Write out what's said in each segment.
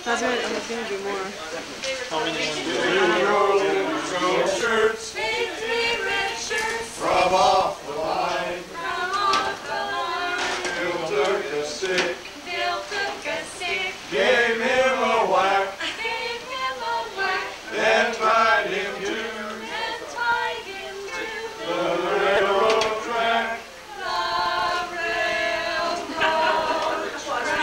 That's right, I'm gonna do more. How many ones? Shirts. Big three red shirts. Rub off the line. From off the line. Bill took a stick. Bill took a stick. Gave him a whack. Gave him a whack. Then tied him to And tied him to the railroad track. the railroad track.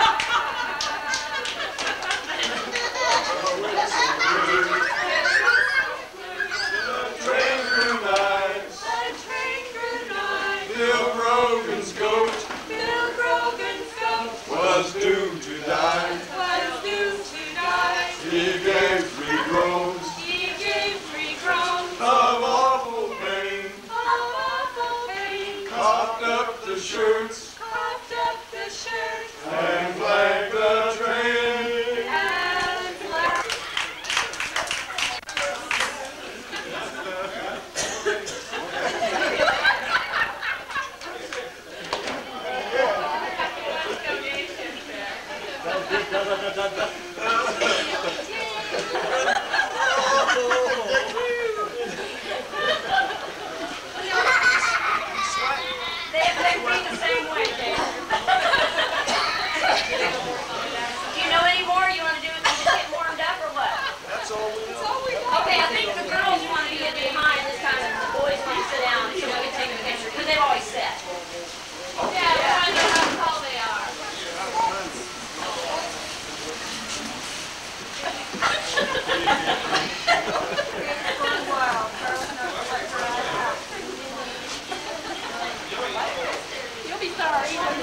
The train grew nice. The train grew nice. Bill Grogan's goat Bill Grogan's goat was doomed to die. was due to die. He gave 3 groans He gave 3 groans of awful pain. of awful pain. Coughed up the shirts Coughed up the shirt and flagged the train. and flapped. They read the same way, Dave. Do you know any more? You want to do it to just get warmed up or what? That's all we know. Okay, I think the girls want to get behind this time and the boys want to sit down so we can take a picture because they've always sat. Yeah, we're trying to know how tall they are. You'll be sorry.